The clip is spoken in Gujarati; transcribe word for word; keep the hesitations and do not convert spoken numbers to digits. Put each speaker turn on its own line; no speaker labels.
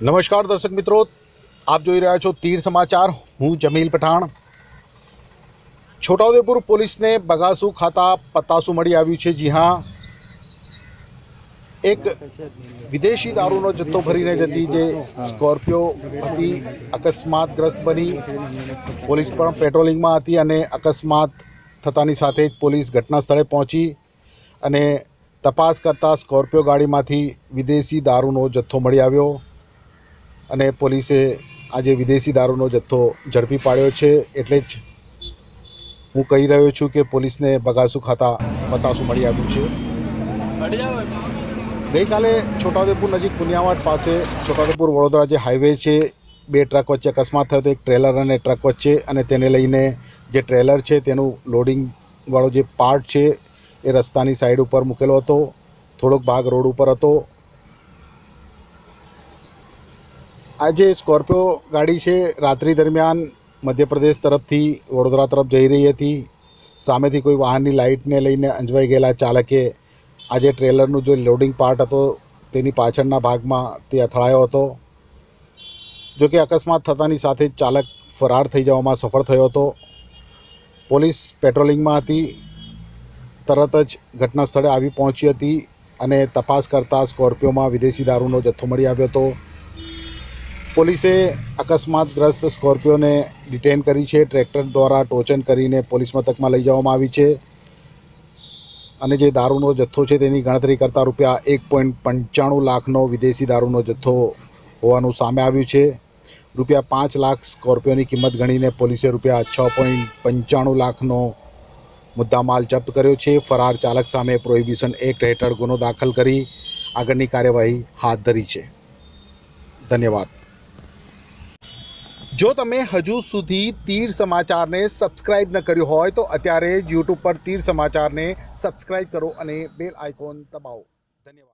નમસ્કાર દર્શક મિત્રો, આપ જોઈ રહ્યા છો તીર સમાચાર। હું જમીલ પઠાણ। છોટાઉદેપુર પોલીસને બગાસુ ખાતા પતાસું મળી આવ્યું છે। જી હા, એક વિદેશી દારૂનો જથ્થો ભરીને જતી જે સ્કોર્પિયો હતી અકસ્માતગ્રસ્ત બની। પોલીસ પણ પેટ્રોલિંગમાં હતી અને અકસ્માત થતાની સાથે જ પોલીસ ઘટના સ્થળે પહોંચી અને તપાસ કરતા સ્કોર્પિયો ગાડીમાંથી વિદેશી દારૂનો જથ્થો મળી આવ્યો અને પોલીસે આજે વિદેશી દારૂનો જથ્થો ઝડપી પાડ્યો છે। એટલે જ હું કહી રહ્યો છું કે પોલીસને બગાસુ ખાતા પતાસું મળી આવ્યું છે। ગઈકાલે છોટાઉદેપુર નજીક પુનિયાવાડ પાસે છોટાઉદેપુર વડોદરા જે હાઈવે છે, બે ટ્રક વચ્ચે અકસ્માત થયો હતો, એક ટ્રેલર અને ટ્રક વચ્ચે, અને તેને લઈને જે ટ્રેલર છે તેનું લોડિંગવાળો જે પાર્ટ છે એ રસ્તાની સાઈડ ઉપર મૂકેલો હતો, થોડોક ભાગ રોડ ઉપર હતો। આ જે સ્કોર્પિયો ગાડી છે રાત્રિ દરમિયાન મધ્યપ્રદેશ તરફથી વડોદરા તરફ જઈ રહી હતી। સામેથી કોઈ વાહનની લાઇટને લઈને અંજવાઈ ગયેલા ચાલકે આ જે ટ્રેલરનું જે લોડિંગ પાર્ટ હતો તેની પાછળના ભાગમાં તે અથડાયો હતો। જો કે અકસ્માત થતાની સાથે જ ચાલક ફરાર થઈ જવામાં સફળ થયો હતો। પોલીસ પેટ્રોલિંગમાં હતી, તરત જ ઘટના સ્થળે આવી પહોંચી હતી અને તપાસ કરતાં સ્કોર્પિયોમાં વિદેશી દારૂનો જથ્થો મળી આવ્યો હતો। પોલીસે અકસ્માતગ્રસ્ત સ્કોર્પિયોને ડિટેન કરી છે। ટ્રેક્ટર દ્વારા ટોચન કરીને પોલીસ મથકમાં લઈ જવામાં આવી છે અને જે દારૂનો જથ્થો છે તેની ગણતરી કરતાં રૂપિયા એક પોઈન્ટ પંચાણું લાખનો વિદેશી દારૂનો જથ્થો હોવાનું સામે આવ્યું છે। રૂપિયા પાંચ લાખ સ્કોર્પિયોની કિંમત ગણીને પોલીસે રૂપિયા છ પોઈન્ટ પંચાણું લાખનો મુદ્દામાલ જપ્ત કર્યો છે। ફરાર ચાલક સામે પ્રોહિબિશન એક્ટ હેઠળ ગુનો દાખલ કરી આગળની કાર્યવાહી હાથ ધરી છે। ધન્યવાદ। જો તમે હજુ સુધી તીર સમાચારને સબસ્ક્રાઇબ ન કર્યું હોય તો અત્યારે જ યુટ્યુબ પર તીર સમાચારને સબસ્ક્રાઇબ કરો અને બેલ આઇકોન દબાવો। ધન્યવાદ।